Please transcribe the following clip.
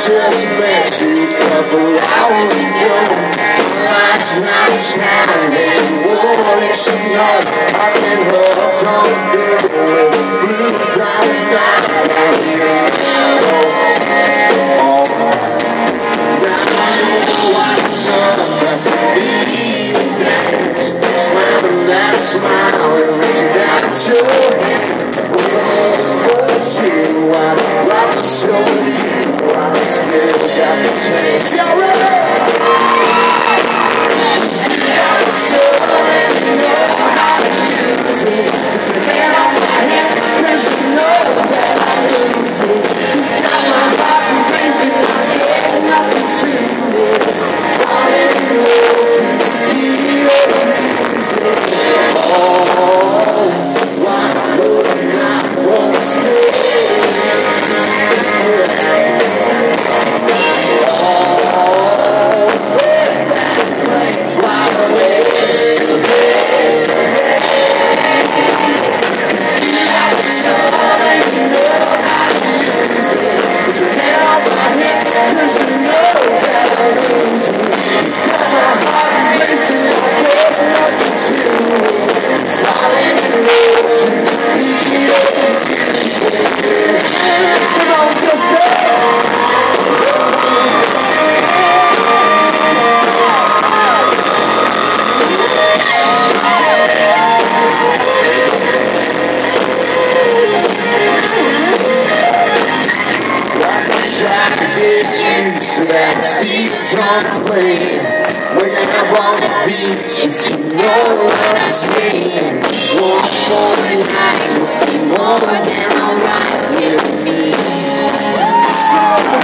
Just met you a couple hours ago. Last night shining, what you know? I've been hooked on a girl with blue diamond eyes down here in Mexico. Oh, now you know I know that's the beat dance. Smiling that smile and reaching out your hand. Was over you, I'd like to show you. I still got the chance. Y'all ready? Got a soul and you know how to use it. Put your hand on my hip, 'cause you know that I lose it. You got my heart racing like there's nothing to it. Falling in love with you, music. Oh, why would I not want to stay? When I'm on the beach, if you know what I'm saying. One for the night would be more than alright with me. So